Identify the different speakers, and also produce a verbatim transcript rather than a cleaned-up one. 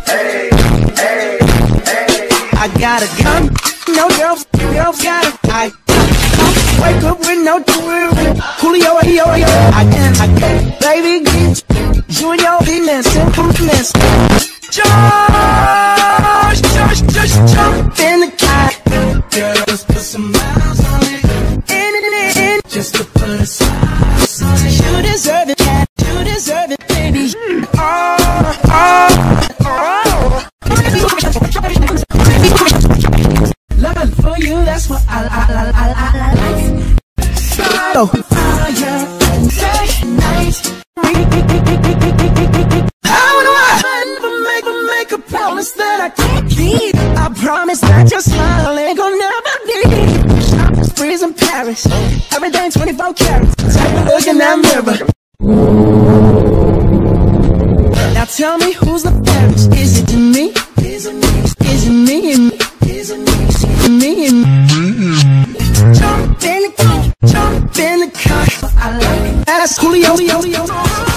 Speaker 1: Hey, hey, hey.
Speaker 2: I got a gun, no girls, girls got it. I wake up with no tour. Julio, yo, yo, I can, I can, baby, get you and your penis and compliments. Just, just, just jump in the car. Girls, put some miles on it. In it, in it, just to put a smile on it. You deserve it, cat. You deserve it, baby. Oh, oh, oh. Love for you, that's what I, I, I, I, I like. So, fire and day night. How do I never make, make a promise that I can't keep? I promise that your smile ain't gonna never leave. I'm freezing Paris, everything twenty-four carats. Take a look in that mirror. Now tell me who's the fairest? Is it me? Is it me? Is it me and me? Is it me? Me and me? Jump in the car, jump in the car. I like it. That's Julio, Julio, Julio.